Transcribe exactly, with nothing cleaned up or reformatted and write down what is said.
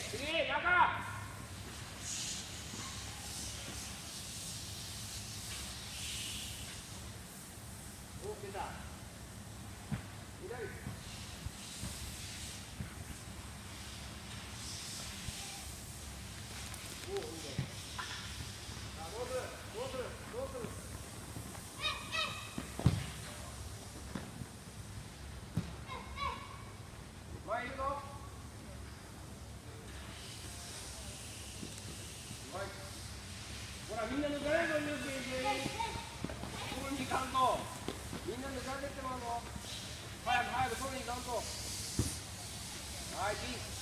次、中。お、出た。左。お、いいね。さあ、どうする。どうする。どうする。前いるぞ。ほら、みんな抜かれるぞ、ユースケ、全員。取りに行かんと。みんな抜かれてってまうぞ。早く早く取りに行かんと。はい、いい。